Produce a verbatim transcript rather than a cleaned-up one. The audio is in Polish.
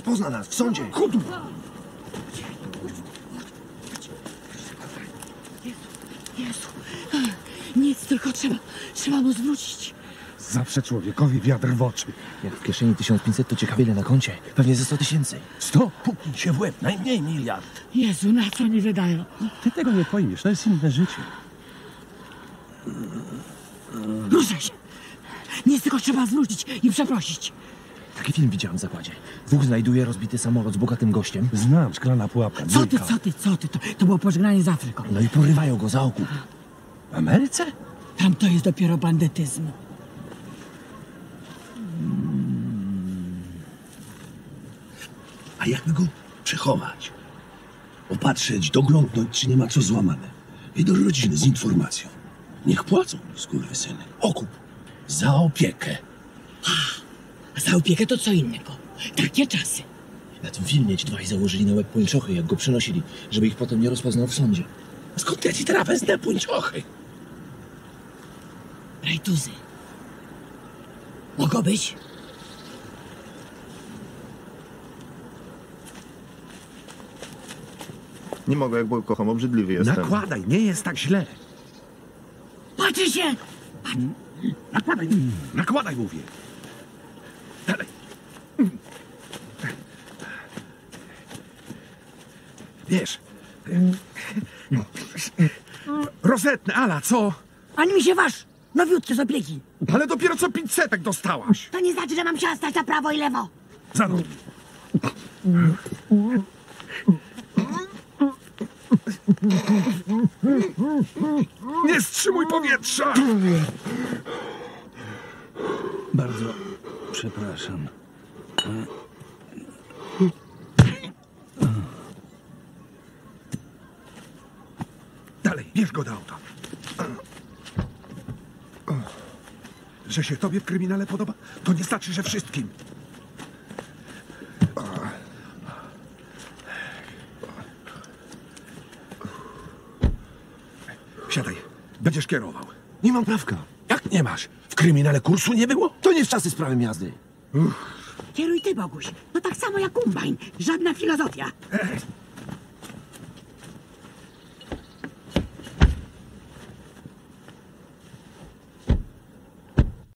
Pozna nas w sądzie. Chudu! Jezu, nic, tylko trzeba, trzeba mu zwrócić. Zawsze człowiekowi wiatr w oczy. Jak w kieszeni tysiąc pięćset, to ciekawie ile na koncie. Pewnie ze sto tysięcy. Sto? Puknij się w łeb, najmniej miliard. Jezu, na co mi wydają? Ty tego nie pojmiesz, to jest inne życie. Ruszaj się! Nic, tylko trzeba zwrócić i przeprosić. Taki film widziałem w zakładzie. Dwóch znajduje rozbity samolot z bogatym gościem. Znam, szklana pułapka. Co ty, dwójka. co ty, co ty? To, to było pożegnanie z Afryką. No i porywają go za okup. W Ameryce? Tam to jest dopiero bandytyzm. A jakby go przechować? Opatrzeć, doglądnąć, czy nie ma co złamane. I do rodziny z informacją. Niech płacą, skurwysyny. Okup. Za opiekę. A za opiekę to co innego. Takie czasy. Na tym filmie ci dwaj założyli na łeb pończochy, jak go przenosili, żeby ich potem nie rozpoznał w sądzie. A skąd ja ci teraz wezmę puńczochy? Rajtuzy. Mogło być? Nie mogę, jak Bóg kocham, obrzydliwy jestem. Nakładaj, nie jest tak źle. Patrzy się! Nakładaj, nakładaj, mówię. Dalej. Wiesz, rozetnę, Ala, co? Ani mi się waż! Nowiutkie z opieki. Ale dopiero co pięćsetek dostałaś. To nie znaczy, że mam się stać na prawo i lewo. Za nogi. Nie wstrzymuj powietrza! Bardzo przepraszam. Dalej, bierz go do auta. Że się tobie w kryminale podoba, to nie znaczy, że wszystkim. Siadaj, będziesz kierował. Nie mam prawka. Jak nie masz? W kryminale kursu nie było? To nie w czasy z prawem jazdy. Kieruj ty, Boguś. No tak samo jak Umbajn. Żadna filozofia. Ej,